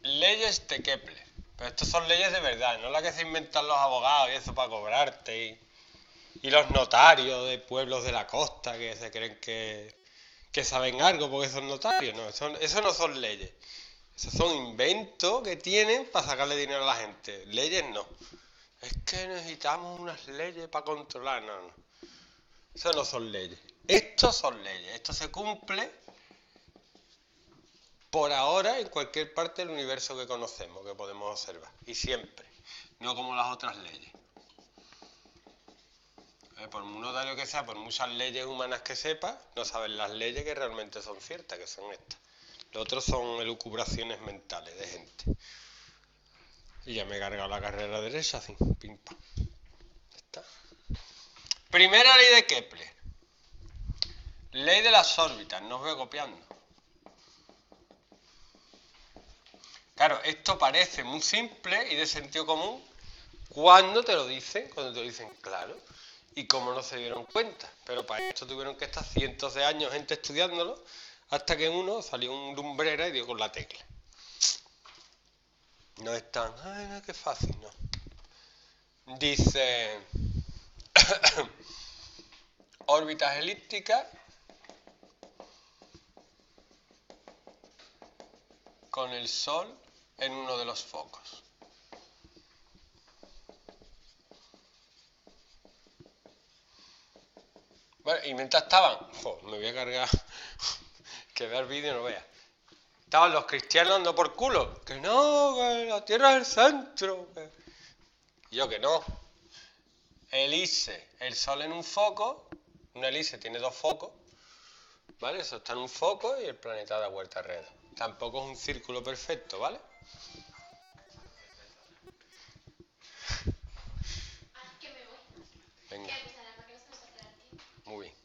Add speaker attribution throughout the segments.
Speaker 1: leyes de Kepler. Pero estas son leyes de verdad, no las que se inventan los abogados y eso para cobrarte y los notarios de pueblos de la costa que se creen que saben algo porque son notarios. No, eso no son leyes. Esos son inventos que tienen para sacarle dinero a la gente. Leyes no. Es que necesitamos unas leyes para controlar. No. Eso no son leyes. Estos son leyes. Esto se cumple por ahora en cualquier parte del universo que conocemos, que podemos observar. Y siempre. No como las otras leyes. Por muy notario que sea, por muchas leyes humanas que sepa, no saben las leyes que realmente son ciertas, que son estas. Los otros son elucubraciones mentales de gente. Y ya me he cargado la carrera derecha, así, pim pam. ¿Está? Primera ley de Kepler. Ley de las órbitas, no os voy copiando. Claro, esto parece muy simple y de sentido común cuando te lo dicen claro. Y cómo no se dieron cuenta. Pero para esto tuvieron que estar cientos de años gente estudiándolo, hasta que uno salió un lumbrera y dio con la tecla. No es tan, ay, qué fácil, no. Dice, órbitas elípticas con el Sol en uno de los focos. Bueno, y mientras estaban, me voy a cargar, que vea el vídeo y no vea. Estaban los cristianos dando por culo, que no, que la Tierra es el centro. Y yo que no. Elipse, el Sol en un foco, una elipse tiene dos focos, ¿vale? Eso está en un foco y el planeta da vuelta alrededor. Tampoco es un círculo perfecto, ¿vale? Venga. Muy bien.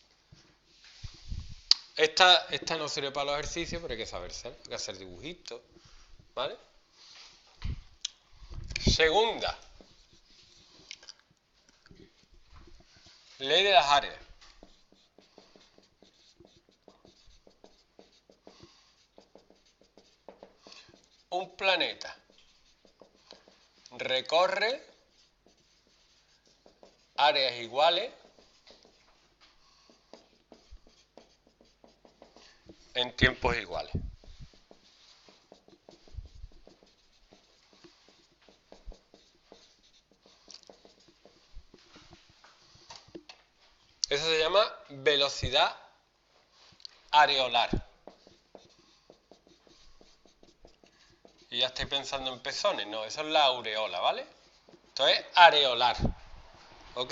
Speaker 1: Esta no sirve para los ejercicios, pero hay que saber hacer, hay que hacer dibujitos, ¿vale? Segunda. Ley de las áreas. Un planeta recorre áreas iguales en tiempos iguales. Eso se llama velocidad areolar. Y ya estáis pensando en pezones, no, eso es la aureola, ¿vale? Esto es areolar, ¿ok?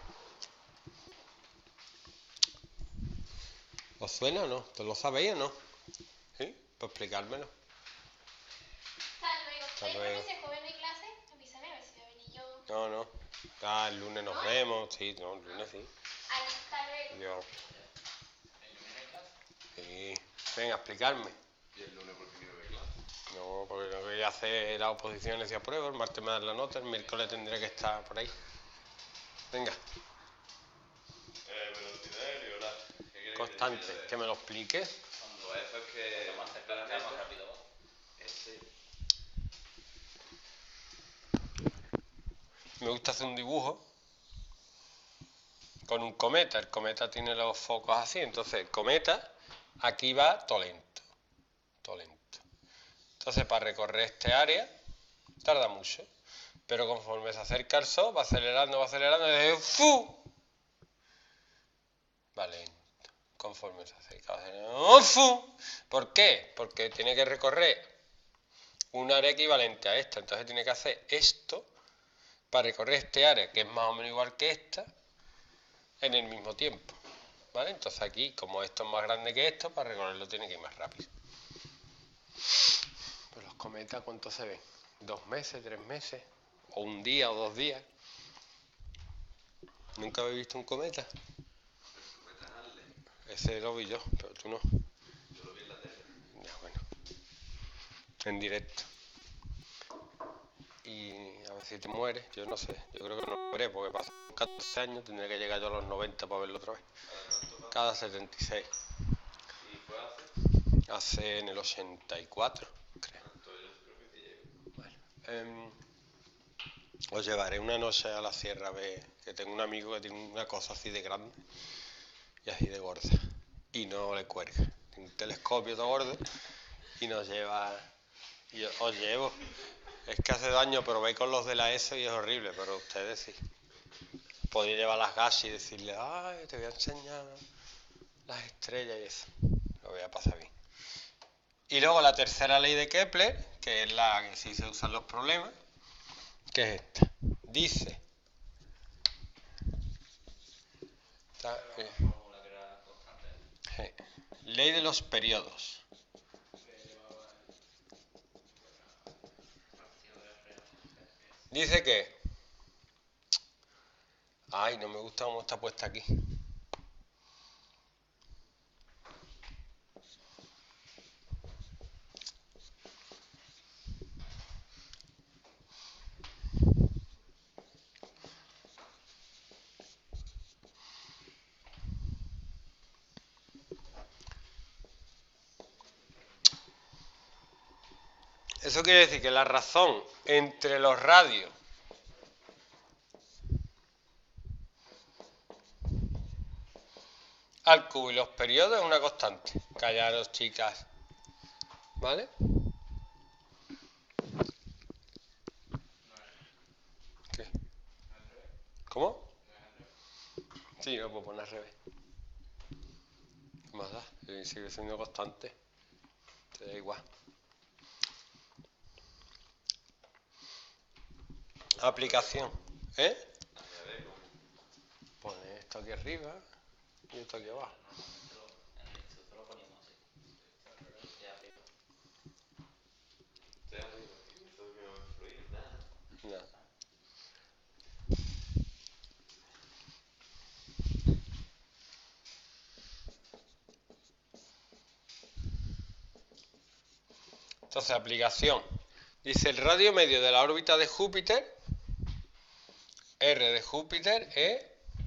Speaker 1: ¿Os suena o no? ¿Te lo sabéis o no? ¿Sí? Pues explicármelo.
Speaker 2: Hasta luego. Si joven no hay clase, avísame a ver si voy a venir yo.
Speaker 1: No. Ah, el lunes nos vemos, sí, no, el lunes sí.
Speaker 2: Hasta luego.
Speaker 1: Yo. Sí. Venga, explicarme.
Speaker 3: ¿Y el lunes por qué no hay clase?
Speaker 1: No, porque no voy a hacer las oposiciones y apruebo, el martes me dan la nota, el miércoles tendré que estar por ahí. Venga.
Speaker 3: Velocidad areolar.
Speaker 1: Constante, que me lo expliques.
Speaker 3: Cuando eso es que más rápido.
Speaker 1: Me gusta hacer un dibujo con un cometa. El cometa tiene los focos así, entonces el cometa aquí va todo lento. Entonces para recorrer este área tarda mucho, pero conforme se acerca al Sol va acelerando y dice ¡fu! Va lento. Conforme se acerca va acelerando ¡fu! ¿Por qué? Porque tiene que recorrer un área equivalente a esta, entonces tiene que hacer esto para recorrer este área, que es más o menos igual que esta, en el mismo tiempo, ¿vale? Entonces aquí, como esto es más grande que esto, para recorrerlo tiene que ir más rápido. Pues los cometas, ¿cuánto se ven? 2 meses, 3 meses, o un día o 2 días. ¿Nunca habéis visto un cometa?
Speaker 3: El cometa Halley.
Speaker 1: Ese lo vi yo, pero tú no.
Speaker 3: Yo lo vi en la tele.
Speaker 1: Ya, bueno. En directo. Y a ver si te mueres, yo no sé, yo creo que no moriré porque pasan 14 años, tendré que llegar yo a los 90 para verlo otra vez. Cada 76.
Speaker 3: ¿Y fue hace?
Speaker 1: Hace en el 84, creo.
Speaker 3: ¿Cuánto? Yo
Speaker 1: Os llevaré una noche a la sierra a ver, que tengo un amigo que tiene una cosa así de grande y así de gorda y no le cuelga. Tiene un telescopio todo gordo y nos lleva, y os llevo. Es que hace daño, pero veis con los de la ESO y es horrible, pero ustedes sí. Podéis llevar las gachas y decirle, ay, te voy a enseñar las estrellas y eso. Lo voy a pasar bien. Y luego la tercera ley de Kepler, que es la que sí se usan los problemas, que es esta. Dice, ley de los periodos. Dice que, ay, no me gusta cómo está puesta aquí. Eso quiere decir que la razón entre los radios al cubo y los periodos es una constante. Callaros, chicas. ¿Vale? ¿Qué? ¿Cómo? Sí, lo puedo poner al revés. ¿Qué más da? Sigue siendo constante. Te da igual. Aplicación. Pone esto aquí arriba y esto aquí abajo. Nada. Entonces, aplicación. Dice el radio medio de la órbita de Júpiter, R de Júpiter, es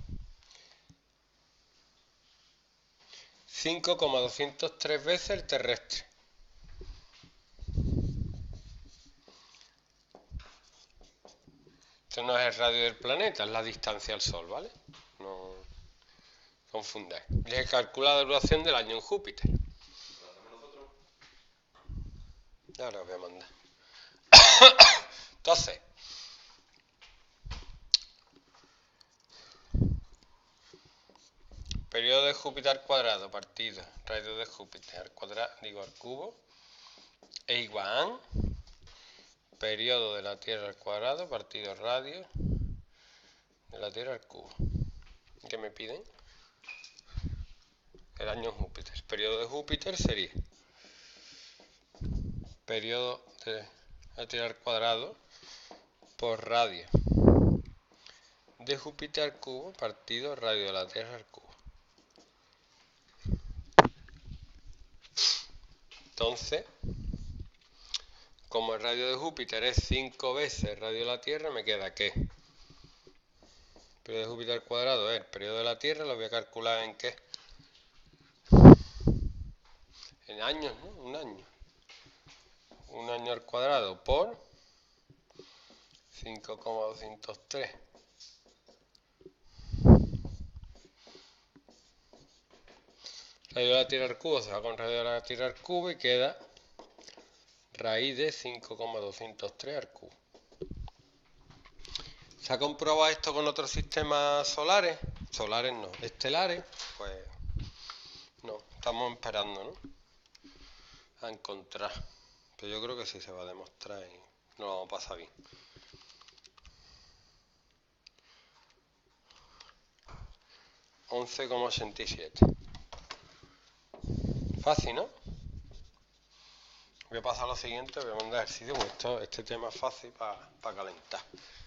Speaker 1: 5,203 veces el terrestre. Esto no es el radio del planeta, es la distancia al Sol, ¿vale? No confundáis. Y se calcula la duración del año en Júpiter. Ahora os voy a mandar. Entonces, periodo de Júpiter al cuadrado partido radio de Júpiter al cuadrado, al cubo, es igual a periodo de la Tierra al cuadrado partido radio de la Tierra al cubo. ¿Qué me piden? El año en Júpiter. El periodo de Júpiter sería periodo de la Tierra al cuadrado por radio de Júpiter al cubo partido radio de la Tierra al cubo. Entonces, como el radio de Júpiter es 5 veces el radio de la Tierra, me queda que el periodo de Júpiter al cuadrado es el periodo de la Tierra, lo voy a calcular en ¿qué? En años, ¿no? Un año. Un año al cuadrado por 5,203. Radio de la Tierra al cubo se va con radio de la Tierra al cubo y queda raíz de 5,203 al cubo. ¿Se ha comprobado esto con otros sistemas solares? Solares no, estelares, pues no, estamos esperando, ¿no? A encontrar. Pero yo creo que sí se va a demostrar y nos lo vamos a pasar bien. $11,87. Fácil, ¿no? Voy a pasar a lo siguiente, voy a mandar ejercicio, porque este tema es fácil para calentar.